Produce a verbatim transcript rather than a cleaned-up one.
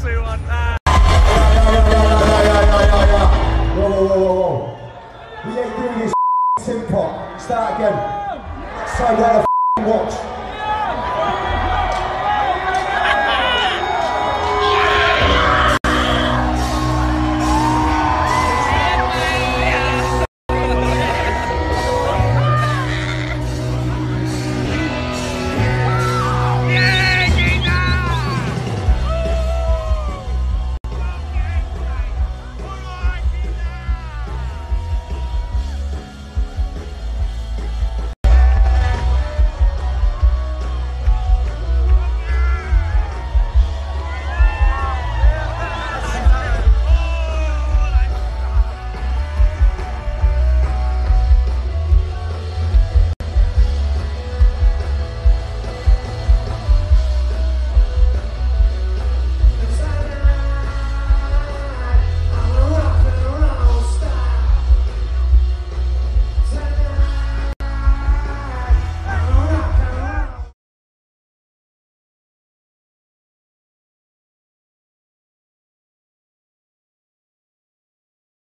two one. Ah. Whoa, whoa, whoa, whoa, whoa. We ain't doing this tin pot. Start again. So what a watch.